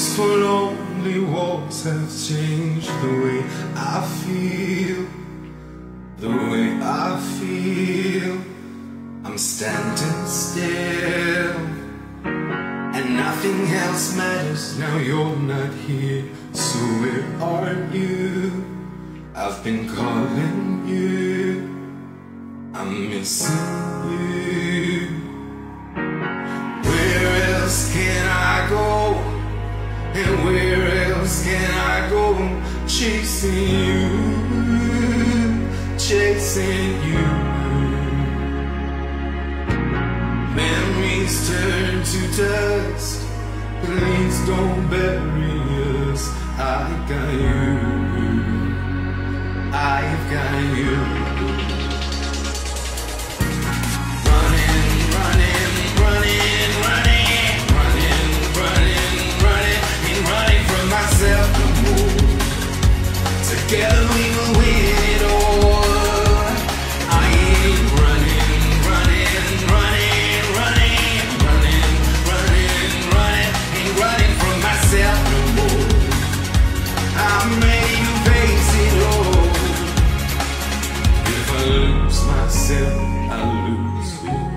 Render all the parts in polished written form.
for lonely walks have changed the way I feel. The way I feel. I'm standing still, and nothing else matters now you're not here. So where are you? I've been calling you, I'm missing you. Where else can I go? And where else can I go? Chasing you, chasing you. Memories turn to dust, please don't bury us. I got you, I've got you. Running, running, running, running, running, running, running, ain't running from myself no more. Together we will win it all. I ain't running, running, running, running, running, running, running, ain't running from myself no more. I'm ready to face it all. If I lose myself, I lose it all.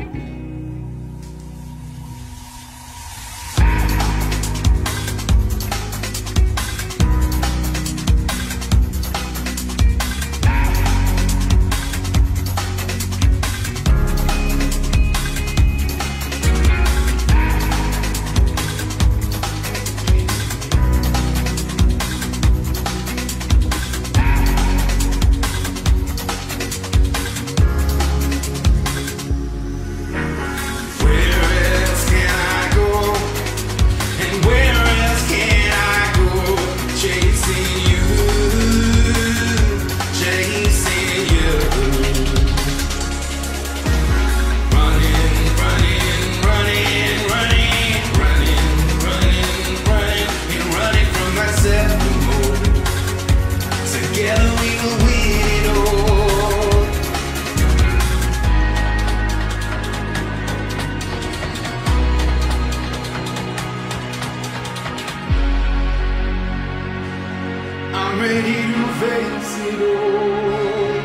I'm ready to face it all.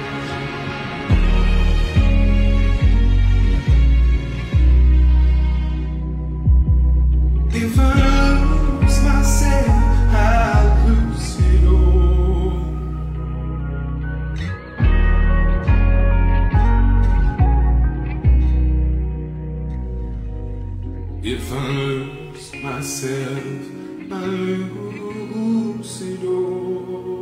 If I lose myself, I'll lose it all. If I lose myself, I lose it all.